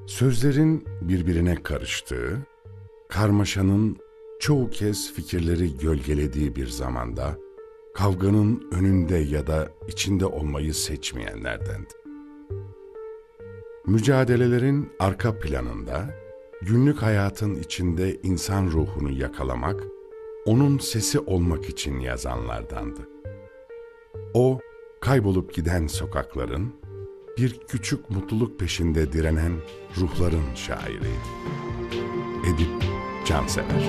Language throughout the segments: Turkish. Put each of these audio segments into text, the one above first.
Sözlerin birbirine karıştığı, karmaşanın çoğu kez fikirleri gölgelediği bir zamanda, kavganın önünde ya da içinde olmayı seçmeyenlerdendi. Mücadelelerin arka planında, günlük hayatın içinde insan ruhunu yakalamak, onun sesi olmak için yazanlardandı. O, kaybolup giden sokakların, bir küçük mutluluk peşinde direnen ruhların şairiydi. Edip Cansever.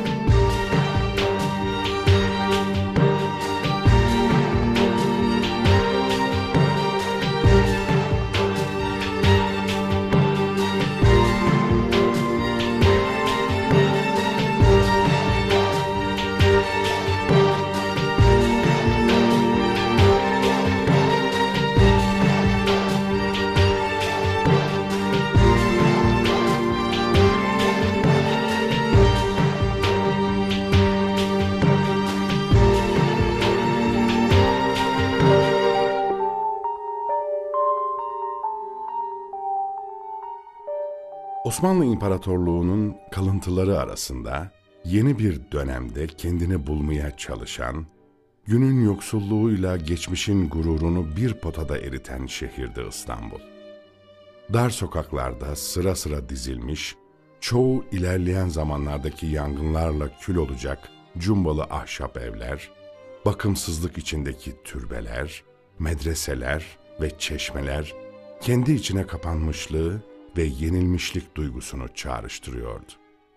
Osmanlı İmparatorluğu'nun kalıntıları arasında yeni bir dönemde kendini bulmaya çalışan, günün yoksulluğuyla geçmişin gururunu bir potada eriten şehirdi İstanbul. Dar sokaklarda sıra sıra dizilmiş, çoğu ilerleyen zamanlardaki yangınlarla kül olacak cumbalı ahşap evler, bakımsızlık içindeki türbeler, medreseler ve çeşmeler kendi içine kapanmışlığı ve yenilmişlik duygusunu çağrıştırıyordu.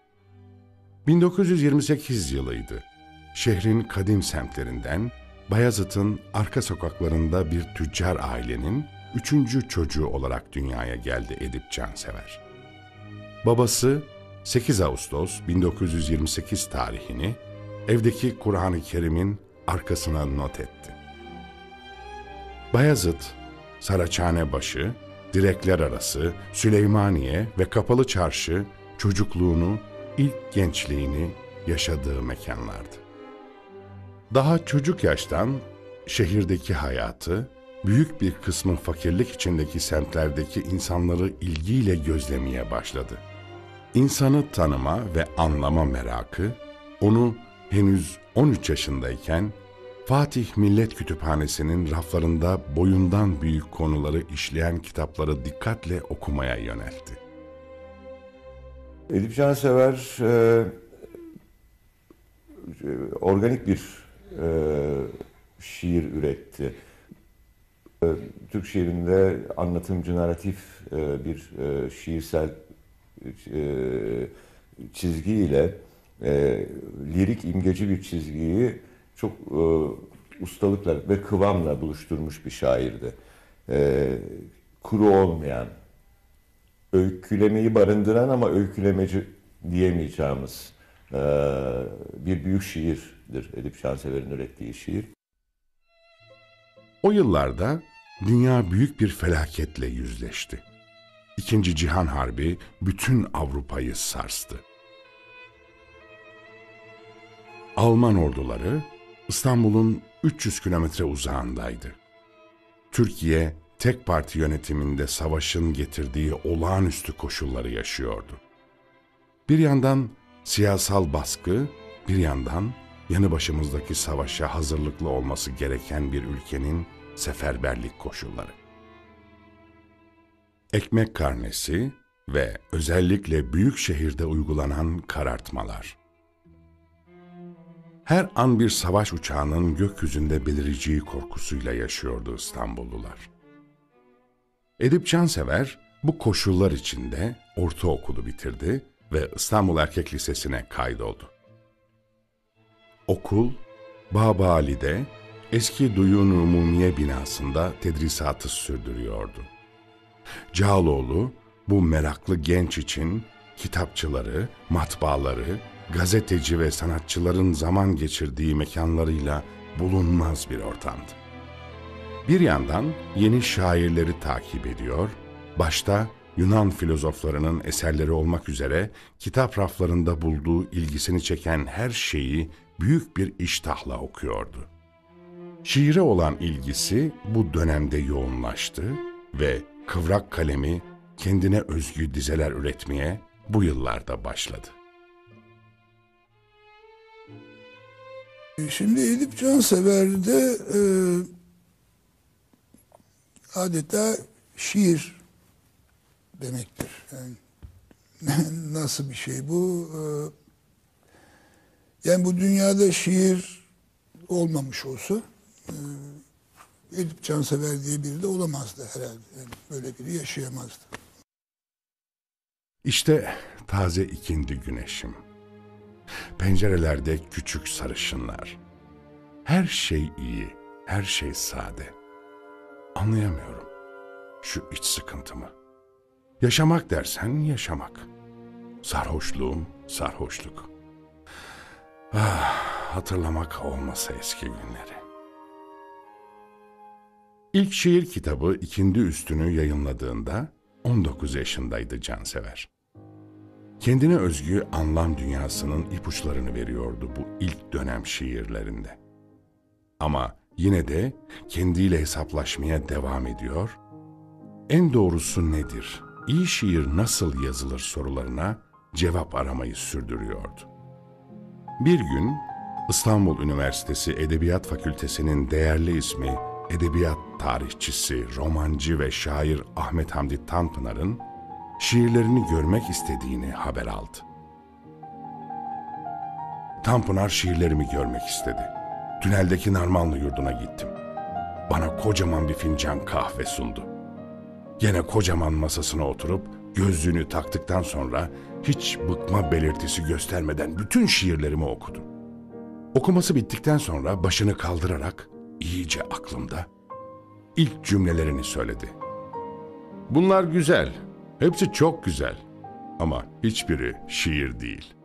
1928 yılıydı. Şehrin kadim semtlerinden Bayazıt'ın arka sokaklarında bir tüccar ailenin 3. çocuğu olarak dünyaya geldi Edip Cansever. Babası 8 Ağustos 1928 tarihini evdeki Kur'an-ı Kerim'in arkasına not etti. Bayazıt, Saraçhanebaşı, Direkler Arası, Süleymaniye ve Kapalı Çarşı çocukluğunu, ilk gençliğini yaşadığı mekanlardı. Daha çocuk yaştan şehirdeki hayatı, büyük bir kısmı fakirlik içindeki semtlerdeki insanları ilgiyle gözlemeye başladı. İnsanı tanıma ve anlama merakı, onu henüz 13 yaşındayken Fatih Millet Kütüphanesi'nin raflarında boyundan büyük konuları işleyen kitapları dikkatle okumaya yöneltti. Edip Cansever organik bir şiir üretti. Türk şiirinde anlatımcı, naratif bir şiirsel çizgiyle lirik, imgeci bir çizgiyi çok ustalıkla ve kıvamla buluşturmuş bir şairdi. Kuru olmayan, öykülemeyi barındıran ama öykülemeci diyemeyeceğimiz bir büyük şiirdir Edip Cansever'in ürettiği şiir. O yıllarda dünya büyük bir felaketle yüzleşti. İkinci Cihan Harbi bütün Avrupa'yı sarstı. Alman orduları İstanbul'un 300 kilometre uzağındaydı. Türkiye, tek parti yönetiminde savaşın getirdiği olağanüstü koşulları yaşıyordu. Bir yandan siyasal baskı, bir yandan yanı başımızdaki savaşa hazırlıklı olması gereken bir ülkenin seferberlik koşulları. Ekmek karnesi ve özellikle büyük şehirde uygulanan karartmalar. Her an bir savaş uçağının gökyüzünde belireceği korkusuyla yaşıyordu İstanbullular. Edip Cansever bu koşullar içinde ortaokulu bitirdi ve İstanbul Erkek Lisesi'ne kaydoldu. Okul, Babali'de eski Duyun-u Umumiye binasında tedrisatı sürdürüyordu. Cağaloğlu bu meraklı genç için kitapçıları, matbaaları, gazeteci ve sanatçıların zaman geçirdiği mekanlarıyla bulunmaz bir ortamdı. Bir yandan yeni şairleri takip ediyor, başta Yunan filozoflarının eserleri olmak üzere kitap raflarında bulduğu ilgisini çeken her şeyi büyük bir iştahla okuyordu. Şiire olan ilgisi bu dönemde yoğunlaştı ve kıvrak kalemi kendine özgü dizeler üretmeye bu yıllarda başladı. Şimdi Edip Cansever'de adeta şiir demektir. Yani nasıl bir şey bu? Yani bu dünyada şiir olmamış olsa Edip Cansever diye biri de olamazdı herhalde. Yani böyle biri yaşayamazdı. İşte taze ikindi güneşim. Pencerelerde küçük sarışınlar. Her şey iyi, her şey sade. Anlayamıyorum şu iç sıkıntımı. Yaşamak dersen yaşamak. Sarhoşluğum, sarhoşluk. Hatırlamak olmasa eski günleri. İlk şiir kitabı İkindi Üstü'nü yayınladığında 19 yaşındaydı Cansever. Kendine özgü anlam dünyasının ipuçlarını veriyordu bu ilk dönem şiirlerinde. Ama yine de kendiyle hesaplaşmaya devam ediyor, en doğrusu nedir, iyi şiir nasıl yazılır sorularına cevap aramayı sürdürüyordu. Bir gün İstanbul Üniversitesi Edebiyat Fakültesi'nin değerli ismi edebiyat tarihçisi, romancı ve şair Ahmet Hamdi Tanpınar'ın şiirlerini görmek istediğini haber aldı. Tanpınar şiirlerimi görmek istedi. Tüneldeki Narmanlı yurduna gittim. Bana kocaman bir fincan kahve sundu. Gene kocaman masasına oturup gözlüğünü taktıktan sonra hiç bıkma belirtisi göstermeden bütün şiirlerimi okudu. Okuması bittikten sonra başını kaldırarak iyice aklımda ilk cümlelerini söyledi. Bunlar güzel, hepsi çok güzel ama hiçbiri şiir değil.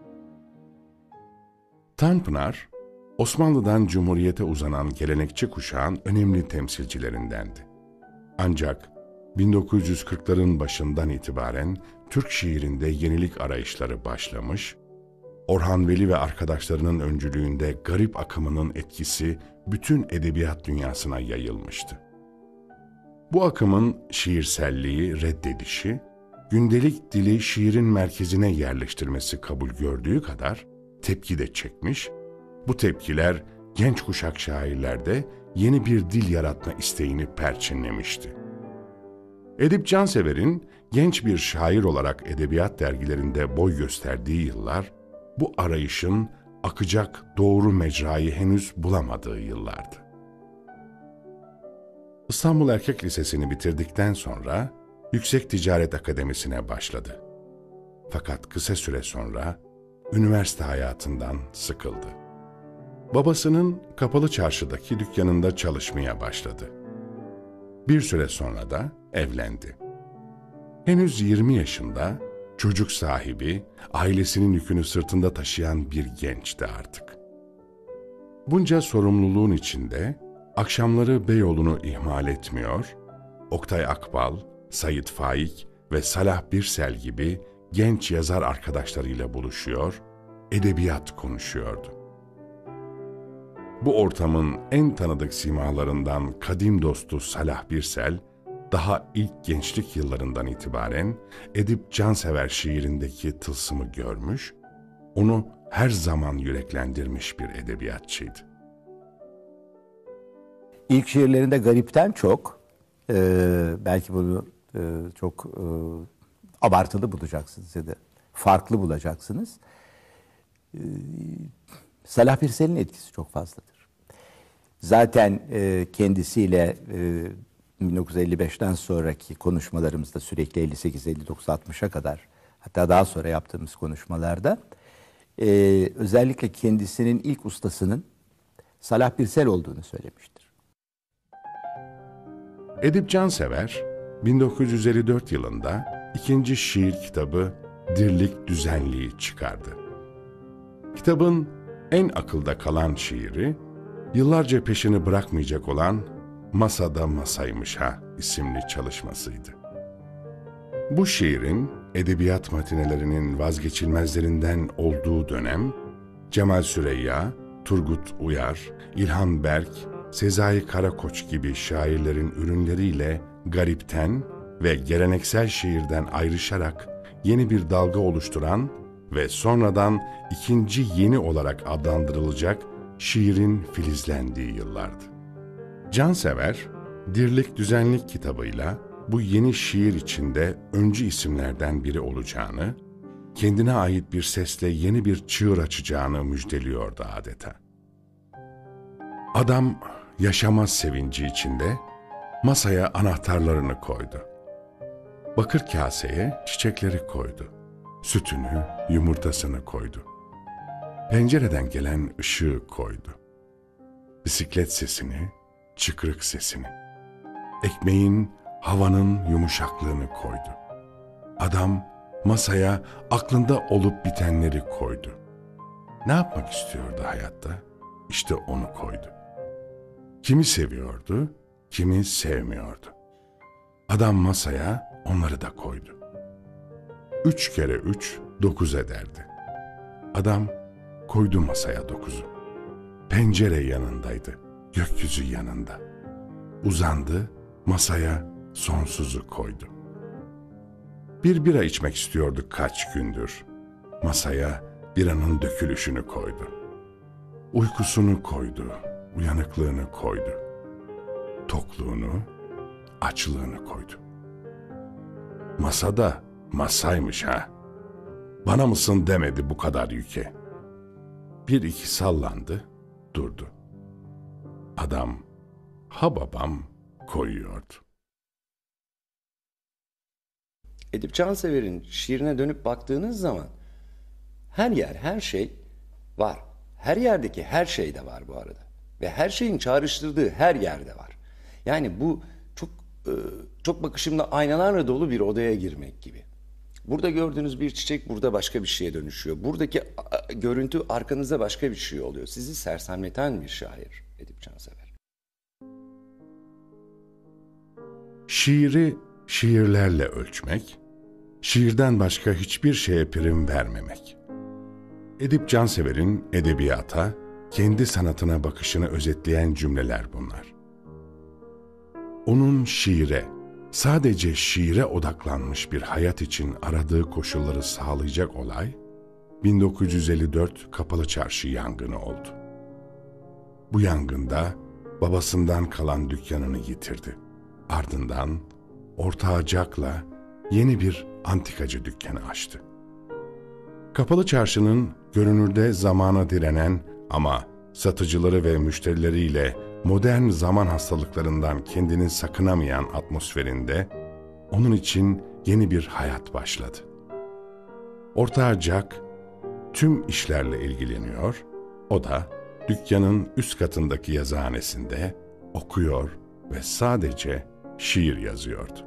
Tanpınar, Osmanlı'dan Cumhuriyet'e uzanan gelenekçi kuşağın önemli temsilcilerindendi. Ancak 1940'ların başından itibaren Türk şiirinde yenilik arayışları başlamış, Orhan Veli ve arkadaşlarının öncülüğünde garip akımının etkisi bütün edebiyat dünyasına yayılmıştı. Bu akımın şiirselliği reddedişi, gündelik dili şiirin merkezine yerleştirmesi kabul gördüğü kadar tepki de çekmiş, bu tepkiler genç kuşak şairlerde yeni bir dil yaratma isteğini perçinlemişti. Edip Cansever'in genç bir şair olarak edebiyat dergilerinde boy gösterdiği yıllar, bu arayışın akacak doğru mecrayı henüz bulamadığı yıllardı. İstanbul Erkek Lisesi'ni bitirdikten sonra Yüksek Ticaret Akademisi'ne başladı. Fakat kısa süre sonra üniversite hayatından sıkıldı. Babasının Kapalı Çarşı'daki dükkanında çalışmaya başladı. Bir süre sonra da evlendi. Henüz 20 yaşında çocuk sahibi, ailesinin yükünü sırtında taşıyan bir gençti artık. Bunca sorumluluğun içinde akşamları Beyoğlu'nu ihmal etmiyor, Oktay Akbal, Sait Faik ve Salah Birsel gibi genç yazar arkadaşlarıyla buluşuyor, edebiyat konuşuyordu. Bu ortamın en tanıdık simalarından kadim dostu Salah Birsel, daha ilk gençlik yıllarından itibaren Edip Cansever şiirindeki tılsımı görmüş, onu her zaman yüreklendirmiş bir edebiyatçıydı. İlk şiirlerinde garipten çok, belki bunu çok abartılı bulacaksınız ya da farklı bulacaksınız. Salah Birsel'in etkisi çok fazladır. Zaten kendisiyle 1955'ten sonraki konuşmalarımızda sürekli 58, 59, 60'a kadar, hatta daha sonra yaptığımız konuşmalarda özellikle kendisinin ilk ustasının Salah Birsel olduğunu söylemiştir. Edip Cansever, 1954 yılında ikinci şiir kitabı Dirlik Düzenliği çıkardı. Kitabın en akılda kalan şiiri, yıllarca peşini bırakmayacak olan Masada Masaymış Ha isimli çalışmasıydı. Bu şiirin edebiyat matinelerinin vazgeçilmezlerinden olduğu dönem, Cemal Süreyya, Turgut Uyar, İlhan Berk, Sezai Karakoç gibi şairlerin ürünleriyle garipten, ve geleneksel şiirden ayrışarak yeni bir dalga oluşturan ve sonradan ikinci yeni olarak adlandırılacak şiirin filizlendiği yıllardı. Cansever, Dirlik Düzenlik kitabıyla bu yeni şiir içinde öncü isimlerden biri olacağını, kendine ait bir sesle yeni bir çığır açacağını müjdeliyordu adeta. Adam yaşama sevinci içinde masaya anahtarlarını koydu. Bakır kaseye çiçekleri koydu. Sütünü, yumurtasını koydu. Pencereden gelen ışığı koydu. Bisiklet sesini, çıkrık sesini. Ekmeğin, havanın yumuşaklığını koydu. Adam masaya aklında olup bitenleri koydu. Ne yapmak istiyordu hayatta? İşte onu koydu. Kimi seviyordu, kimi sevmiyordu. Adam masaya onları da koydu. 3 kere 3, 9 ederdi. Adam koydu masaya 9'u. Pencere yanındaydı, gökyüzü yanında. Uzandı, masaya sonsuzu koydu. Bir bira içmek istiyordu kaç gündür. Masaya biranın dökülüşünü koydu. Uykusunu koydu, uyanıklığını koydu. Tokluğunu, açlığını koydu. Masada masaymış ha. Bana mısın demedi bu kadar yüke. Bir iki sallandı, durdu. Adam, ha babam koyuyordu. Edip Cansever'in şiirine dönüp baktığınız zaman her yer, her şey var. Her yerdeki her şey de var bu arada. Ve her şeyin çağrıştırdığı her yerde var. Yani bu çok bakışımda aynalarla dolu bir odaya girmek gibi. Burada gördüğünüz bir çiçek burada başka bir şeye dönüşüyor. Buradaki görüntü arkanızda başka bir şey oluyor. Sizi sersemleten bir şair Edip Cansever. Şiiri şiirlerle ölçmek, şiirden başka hiçbir şeye prim vermemek. Edip Cansever'in edebiyata, kendi sanatına bakışını özetleyen cümleler bunlar. Onun şiire, sadece şiire odaklanmış bir hayat için aradığı koşulları sağlayacak olay, 1954 Kapalı Çarşı yangını oldu. Bu yangında babasından kalan dükkanını yitirdi. Ardından ortağı Jack'la yeni bir antikacı dükkanı açtı. Kapalı Çarşı'nın görünürde zamana direnen ama satıcıları ve müşterileriyle modern zaman hastalıklarından kendini sakınamayan atmosferinde onun için yeni bir hayat başladı. Ortağı Jack tüm işlerle ilgileniyor, o da dükkanın üst katındaki yazıhanesinde okuyor ve sadece şiir yazıyordu.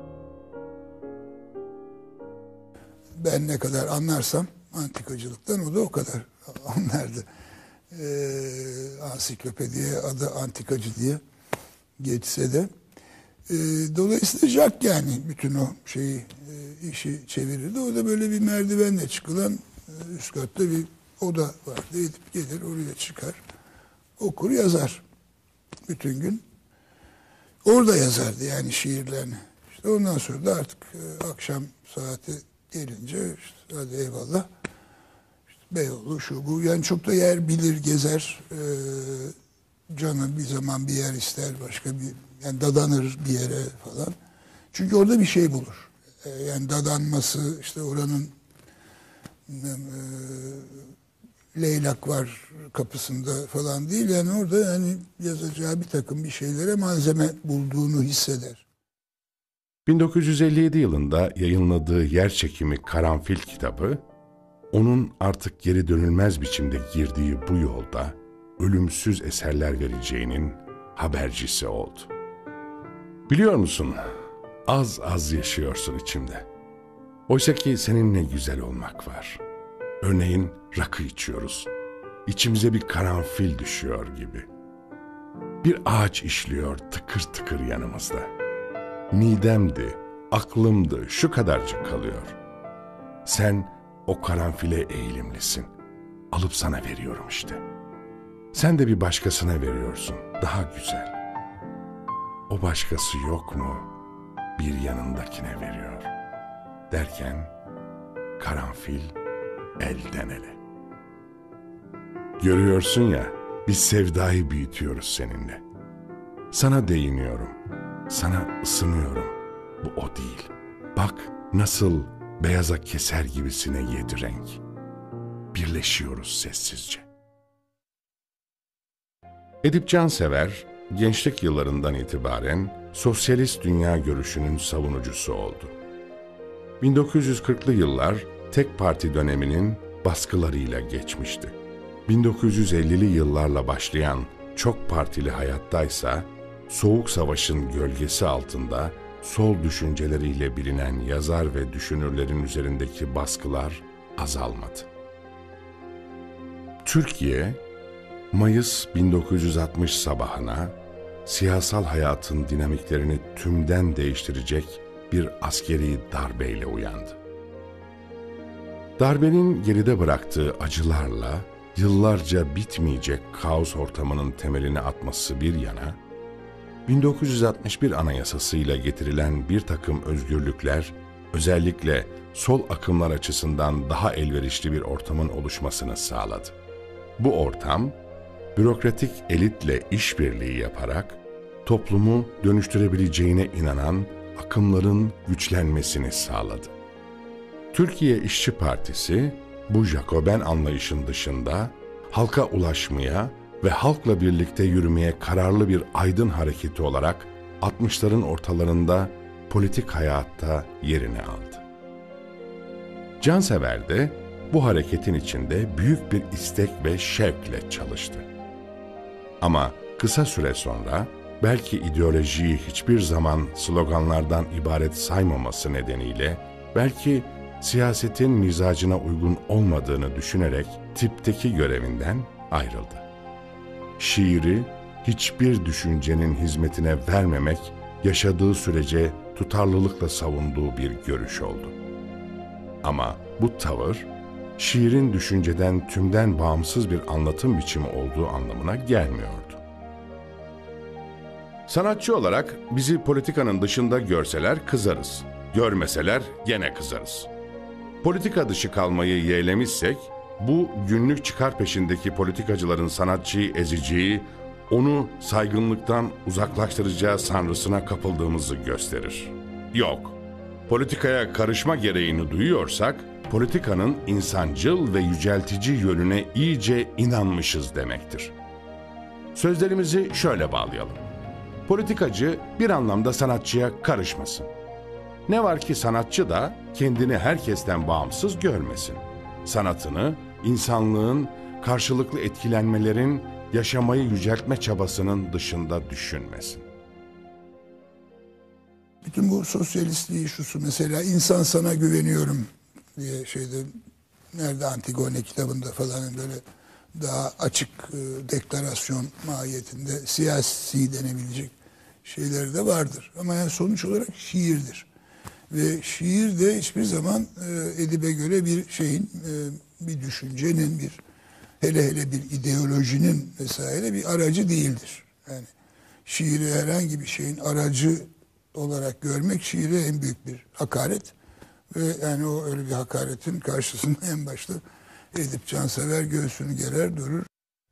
Ben ne kadar anlarsam antikacılıktan o da o kadar anlardı. Ansiklopediye adı antikacı diye geçse de. Dolayısıyla Jack yani bütün o işi çevirirdi. O da böyle bir merdivenle çıkılan üst katta bir oda vardı. Edip gelir oraya çıkar. Okur yazar. Bütün gün. Orada yazardı yani şiirlerini. İşte ondan sonra da artık akşam saati gelince işte hadi eyvallah. İşte Beyoğlu şu bu yani çok da yer bilir gezer. Canı bir zaman bir yer ister başka bir yani dadanır bir yere falan. Çünkü orada bir şey bulur. Yani dadanması işte oranın leylak var kapısında falan değil. Yani orada yani yazacağı bir takım bir şeylere malzeme bulduğunu hisseder. 1957 yılında yayınladığı Yerçekimi Karanfil kitabı, onun artık geri dönülmez biçimde girdiği bu yolda ölümsüz eserler vereceğinin habercisi oldu. Biliyor musun, az az yaşıyorsun içimde. Oysa ki seninle güzel olmak var. Örneğin rakı içiyoruz. İçimize bir karanfil düşüyor gibi. Bir ağaç işliyor tıkır tıkır yanımızda. Midemdi, aklımdı, şu kadarcık kalıyor. Sen o karanfile eğilimlisin. Alıp sana veriyorum işte. Sen de bir başkasına veriyorsun, daha güzel. O başkası yok mu? bir yanındakine veriyor. Derken karanfil elden ele. Görüyorsun ya, biz sevdayı büyütüyoruz seninle. Sana değiniyorum, sana ısınıyorum. Bu o değil. Bak nasıl beyaza keser gibisine yedi renk. Birleşiyoruz sessizce. Edip Cansever, gençlik yıllarından itibaren sosyalist dünya görüşünün savunucusu oldu. 1940'lı yıllar tek parti döneminin baskılarıyla geçmişti. 1950'li yıllarla başlayan çok partili hayattaysa, Soğuk Savaş'ın gölgesi altında sol düşünceleriyle bilinen yazar ve düşünürlerin üzerindeki baskılar azalmadı. Türkiye, Mayıs 1960 sabahına siyasal hayatın dinamiklerini tümden değiştirecek bir askeri darbeyle uyandı. Darbenin geride bıraktığı acılarla yıllarca bitmeyecek kaos ortamının temelini atması bir yana, 1961 Anayasası'yla getirilen bir takım özgürlükler, özellikle sol akımlar açısından daha elverişli bir ortamın oluşmasını sağladı. Bu ortam, bürokratik elitle işbirliği yaparak toplumu dönüştürebileceğine inanan akımların güçlenmesini sağladı. Türkiye İşçi Partisi, bu Jacoben anlayışın dışında halka ulaşmaya ve halkla birlikte yürümeye kararlı bir aydın hareketi olarak 60'ların ortalarında politik hayatta yerini aldı. Cansever de bu hareketin içinde büyük bir istek ve şevkle çalıştı. Ama kısa süre sonra belki ideolojiyi hiçbir zaman sloganlardan ibaret saymaması nedeniyle, belki siyasetin mizacına uygun olmadığını düşünerek tipteki görevinden ayrıldı. Şiiri hiçbir düşüncenin hizmetine vermemek, yaşadığı sürece tutarlılıkla savunduğu bir görüş oldu. Ama bu tavır, şiirin düşünceden tümden bağımsız bir anlatım biçimi olduğu anlamına gelmiyordu. Sanatçı olarak bizi politikanın dışında görseler kızarız, görmeseler gene kızarız. Politika dışı kalmayı yeğlemişsek, bu günlük çıkar peşindeki politikacıların sanatçıyı ezeceği, onu saygınlıktan uzaklaştıracağı sanrısına kapıldığımızı gösterir. Yok, politikaya karışma gereğini duyuyorsak, politikanın insancıl ve yüceltici yönüne iyice inanmışız demektir. Sözlerimizi şöyle bağlayalım. Politikacı bir anlamda sanatçıya karışmasın. Ne var ki sanatçı da kendini herkesten bağımsız görmesin. Sanatını, insanlığın, karşılıklı etkilenmelerin, yaşamayı yüceltme çabasının dışında düşünmesin. Bütün bu sosyalistliği şusu mesela insan sana güveniyorum diye nerede Antigone kitabında falan böyle daha açık deklarasyon mahiyetinde siyasi denebilecek şeyler de vardır. Ama yani sonuç olarak şiirdir. Ve şiir de hiçbir zaman Edip'e göre bir şeyin, bir düşüncenin, hele bir ideolojinin vesaire bir aracı değildir. Yani şiiri herhangi bir şeyin aracı olarak görmek şiire en büyük bir hakaret. Ve yani o öyle bir hakaretin karşısında en başta Edip Cansever göğsünü gerer durur.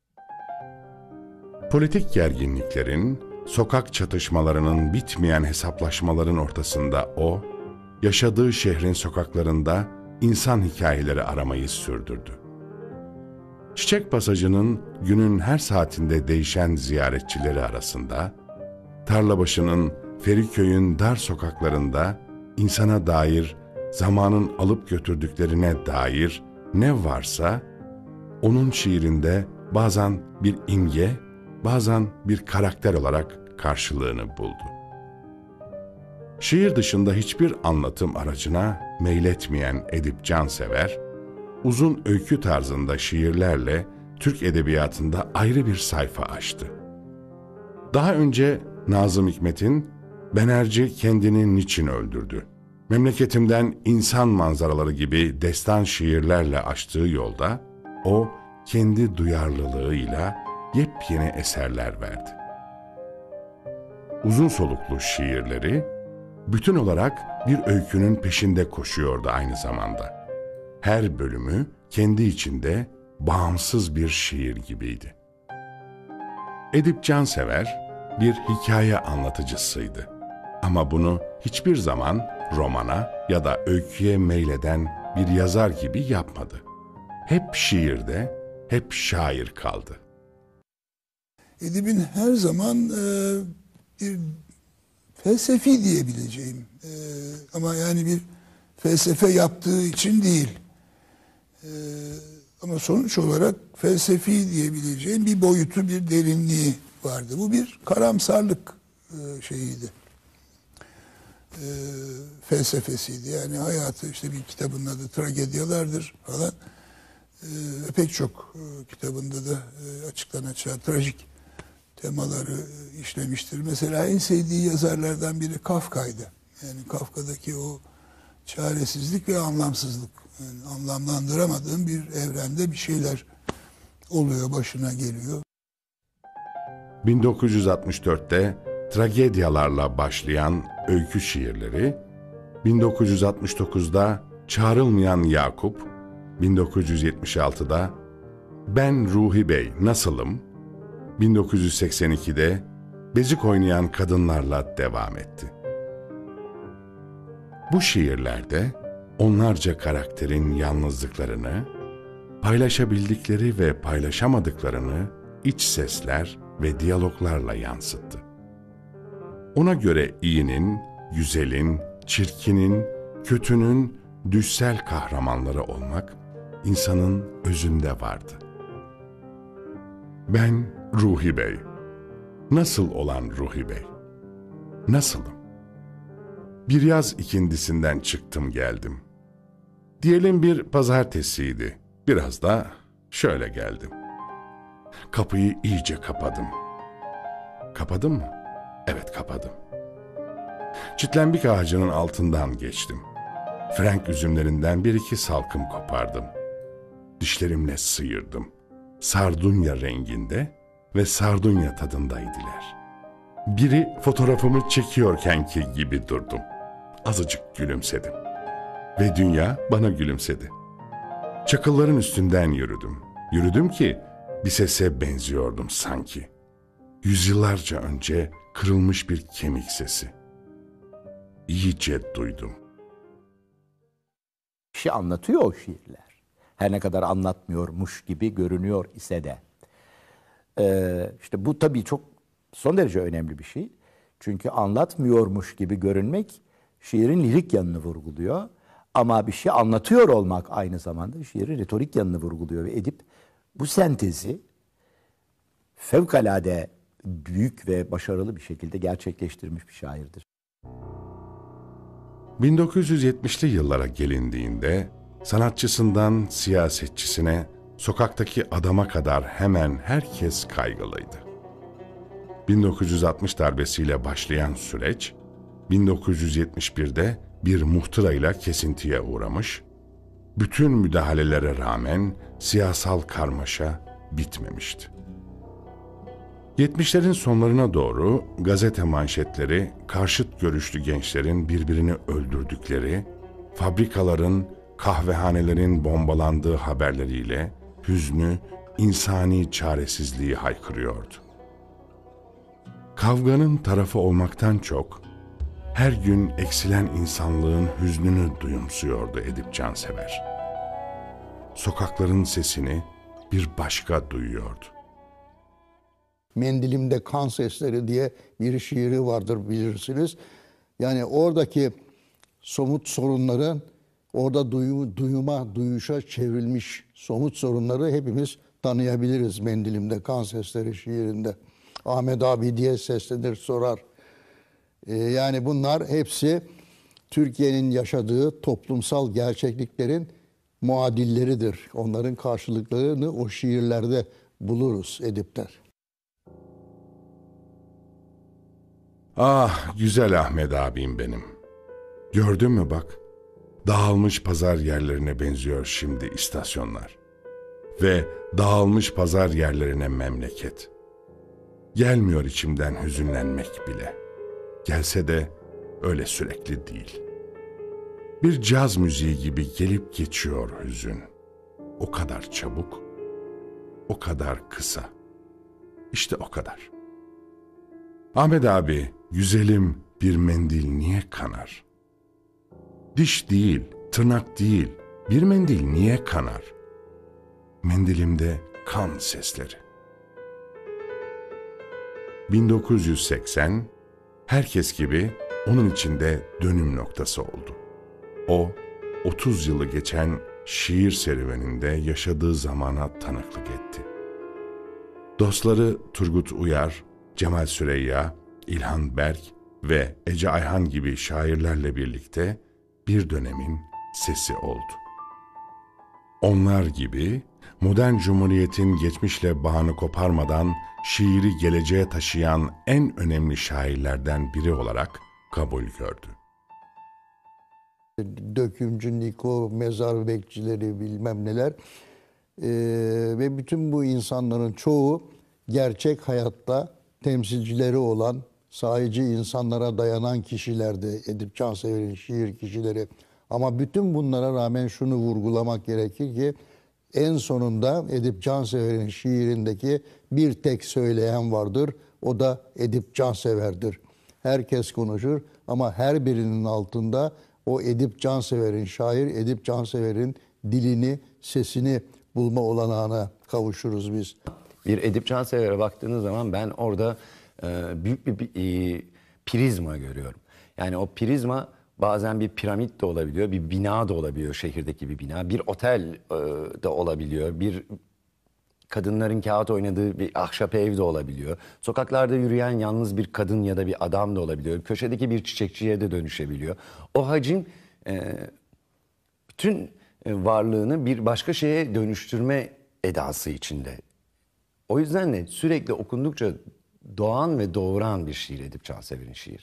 Politik gerginliklerin, sokak çatışmalarının bitmeyen hesaplaşmaların ortasında o, yaşadığı şehrin sokaklarında insan hikayeleri aramayı sürdürdü. Çiçek Pasajı'nın günün her saatinde değişen ziyaretçileri arasında, Tarlabaşı'nın Feriköy'ün dar sokaklarında insana dair, zamanın alıp götürdüklerine dair ne varsa, onun şiirinde bazen bir imge, bazen bir karakter olarak karşılığını buldu. Şiir dışında hiçbir anlatım aracına meyletmeyen Edip Cansever, uzun öykü tarzında şiirlerle Türk edebiyatında ayrı bir sayfa açtı. Daha önce Nazım Hikmet'in "Benerci kendini niçin öldürdü? Memleketimden insan manzaraları" gibi destan şiirlerle açtığı yolda, o kendi duyarlılığıyla yepyeni eserler verdi. Uzun soluklu şiirleri, bütün olarak bir öykünün peşinde koşuyordu aynı zamanda. Her bölümü kendi içinde bağımsız bir şiir gibiydi. Edip Cansever bir hikaye anlatıcısıydı. Ama bunu hiçbir zaman romana ya da öyküye meyleden bir yazar gibi yapmadı. Hep şiirde, hep şair kaldı. Edip'in her zaman bir felsefi diyebileceğim ama yani bir felsefe yaptığı için değil. Ama sonuç olarak felsefi diyebileceğim bir boyutu, bir derinliği vardı. Bu bir karamsarlık şeyiydi. Felsefesiydi. Yani hayatı, işte bir kitabın adı Tragedyalardır falan. Pek çok kitabında da açıktan açığa trajik temaları işlemiştir. Mesela en sevdiği yazarlardan biri Kafka'ydı. Yani Kafka'daki o çaresizlik ve anlamsızlık. Yani anlamlandıramadığın bir evrende bir şeyler oluyor, başına geliyor. 1964'te tragedyalarla başlayan öykü şiirleri, 1969'da Çağrılmayan Yakup, 1976'da Ben Ruhi Bey Nasılım, 1982'de Bezik Oynayan Kadınlarla devam etti. Bu şiirlerde onlarca karakterin yalnızlıklarını, paylaşabildikleri ve paylaşamadıklarını iç sesler ve diyaloglarla yansıttı. Ona göre iyinin, güzelin, çirkinin, kötünün düşsel kahramanları olmak insanın özünde vardı. Ben Ruhi Bey. Nasıl olan Ruhi Bey? Nasılım? Bir yaz ikindisinden çıktım geldim. Diyelim bir pazartesiydi. Biraz da şöyle geldim. Kapıyı iyice kapadım. Kapadım mı? Evet, kapadım. Çitlenbik ağacının altından geçtim. Frank üzümlerinden bir iki salkım kopardım. Dişlerimle sıyırdım. Sardunya renginde ve sardunya tadındaydılar. Biri fotoğrafımı çekiyorkenki gibi durdum. Azıcık gülümsedim. Ve dünya bana gülümsedi. Çakılların üstünden yürüdüm. Yürüdüm ki bir sese benziyordum sanki. Yüzyıllarca önce kırılmış bir kemik sesi. İyice duydum. Bir şey anlatıyor o şiirler. Her ne kadar anlatmıyormuş gibi görünüyor ise de. İşte bu tabii çok son derece önemli bir şey. Çünkü anlatmıyormuş gibi görünmek şiirin lirik yanını vurguluyor. Ama bir şey anlatıyor olmak aynı zamanda şiirin retorik yanını vurguluyor. Ve Edip bu sentezi fevkalade büyük ve başarılı bir şekilde gerçekleştirmiş bir şairdir. 1970'li yıllara gelindiğinde sanatçısından siyasetçisine, sokaktaki adama kadar hemen herkes kaygılıydı. 1960 darbesiyle başlayan süreç, 1971'de bir muhtırayla kesintiye uğramış, bütün müdahalelere rağmen siyasal karmaşa bitmemişti. 70'lerin sonlarına doğru gazete manşetleri karşıt görüşlü gençlerin birbirini öldürdükleri, fabrikaların, kahvehanelerin bombalandığı haberleriyle hüznü, insani çaresizliği haykırıyordu. Kavganın tarafı olmaktan çok, her gün eksilen insanlığın hüznünü duyumsuyordu Edip Cansever. Sokakların sesini bir başka duyuyordu. Mendilimde Kan Sesleri diye bir şiiri vardır, bilirsiniz. Yani oradaki somut sorunların, orada duyuşa çevrilmiş somut sorunları hepimiz tanıyabiliriz Mendilimde Kan Sesleri şiirinde. Ahmet abi diye seslenir sorar. Yani bunlar hepsi Türkiye'nin yaşadığı toplumsal gerçekliklerin muadilleridir. Onların karşılıklarını o şiirlerde buluruz Edip'ten. Ah, güzel Ahmet abim benim. Gördün mü bak, dağılmış pazar yerlerine benziyor şimdi istasyonlar. Ve dağılmış pazar yerlerine memleket. Gelmiyor içimden hüzünlenmek bile. Gelse de öyle sürekli değil. Bir caz müziği gibi gelip geçiyor hüzün. O kadar çabuk, o kadar kısa. İşte o kadar. Ahmet abi, güzelim bir mendil niye kanar? Diş değil, tırnak değil, bir mendil niye kanar? Mendilimde kan sesleri. 1980, herkes gibi onun içinde dönüm noktası oldu. O, 30 yılı geçen şiir serüveninde yaşadığı zamana tanıklık etti. Dostları Turgut Uyar, Cemal Süreyya, İlhan Berk ve Ece Ayhan gibi şairlerle birlikte bir dönemin sesi oldu. Onlar gibi modern cumhuriyetin geçmişle bağını koparmadan şiiri geleceğe taşıyan en önemli şairlerden biri olarak kabul gördü. Dökümcü Niko, mezar bekçileri bilmem neler. Ve bütün bu insanların çoğu gerçek hayatta temsilcileri olan, sahici insanlara dayanan kişilerdi. Edip Cansever'in şiir kişileri. Ama bütün bunlara rağmen şunu vurgulamak gerekir ki en sonunda Edip Cansever'in şiirindeki bir tek söyleyen vardır. O da Edip Cansever'dir. Herkes konuşur ama her birinin altında o Edip Cansever'in, şair Edip Cansever'in dilini, sesini bulma olanağına kavuşuruz biz. Bir Edip Cansever'e baktığınız zaman ben orada büyük bir prizma görüyorum. Yani o prizma bazen bir piramit de olabiliyor, bir bina da olabiliyor, şehirdeki bir bina. Bir otel de olabiliyor, bir kadınların kağıt oynadığı bir ahşap ev de olabiliyor. Sokaklarda yürüyen yalnız bir kadın ya da bir adam da olabiliyor. Köşedeki bir çiçekçiye de dönüşebiliyor. O hacim bütün varlığını bir başka şeye dönüştürme edası içinde. O yüzden de sürekli okundukça doğan ve doğuran bir şiir Edip Cansever'in şiiri.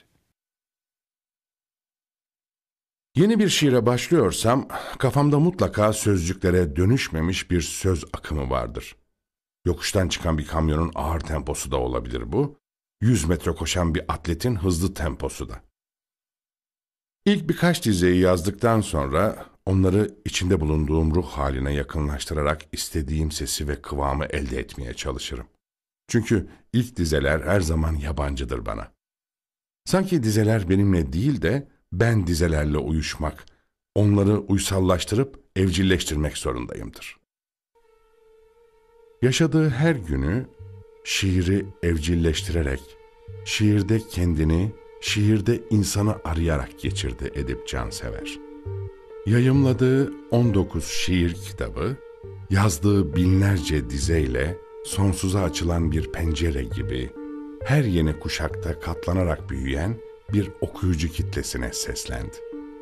Yeni bir şiire başlıyorsam kafamda mutlaka sözcüklere dönüşmemiş bir söz akımı vardır. Yokuştan çıkan bir kamyonun ağır temposu da olabilir bu. 100 metre koşan bir atletin hızlı temposu da. İlk birkaç dizeyi yazdıktan sonra onları içinde bulunduğum ruh haline yakınlaştırarak istediğim sesi ve kıvamı elde etmeye çalışırım. Çünkü ilk dizeler her zaman yabancıdır bana. Sanki dizeler benimle değil de ben dizelerle uyuşmak, onları uysallaştırıp evcilleştirmek zorundayımdır. Yaşadığı her günü şiiri evcilleştirerek, şiirde kendini, şiirde insanı arayarak geçirdi Edip Cansever. Yayımladığı 19 şiir kitabı, yazdığı binlerce dizeyle sonsuza açılan bir pencere gibi her yeni kuşakta katlanarak büyüyen bir okuyucu kitlesine seslendi.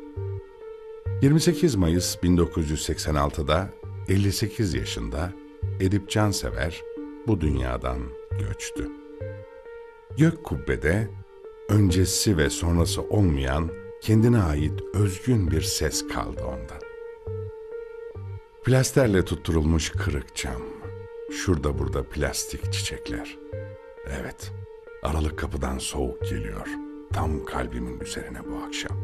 28 Mayıs 1986'da 58 yaşında Edip Cansever bu dünyadan göçtü. Gök kubbede öncesi ve sonrası olmayan kendine ait özgün bir ses kaldı onda. Plasterle tutturulmuş kırık cam, şurada burada plastik çiçekler. Evet, aralık kapıdan soğuk geliyor. Tam kalbimin üzerine bu akşam.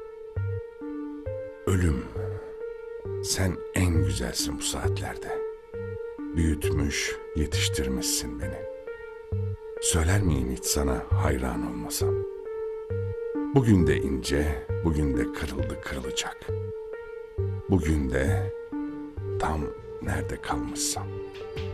Ölüm, sen en güzelsin bu saatlerde. Büyütmüş, yetiştirmişsin beni. Söyler miyim hiç sana hayran olmasam? Bugün de ince, bugün de kırıldı kırılacak. Bugün de tam nerede kalmışsam.